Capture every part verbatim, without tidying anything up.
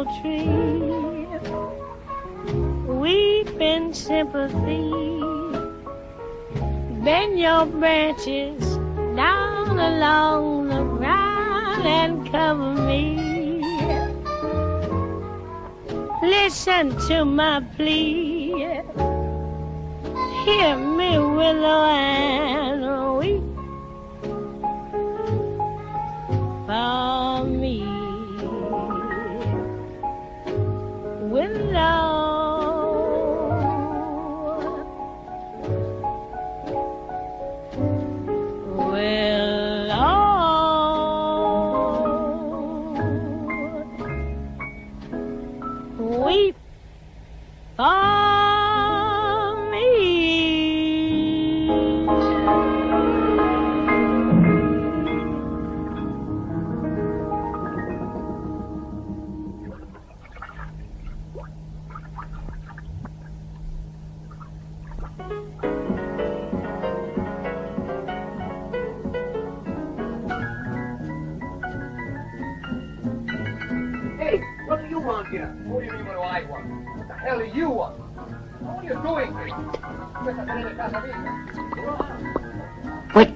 tree. Weep in sympathy. Bend your branches down along the ground and cover me. Listen to my plea. Hear me, willow, and weep for me. Willow, weep for me. Hey, what do you want here? What do you mean, what do I want? What the hell do you want? What are you doing here? What?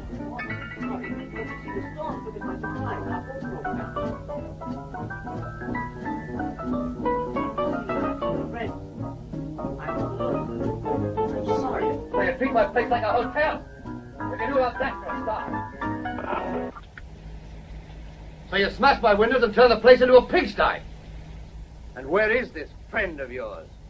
Sorry, they treat my place like a hotel. If you knew about that for a start. So you smashed my windows and turned the place into a pigsty. And where is this friend of yours?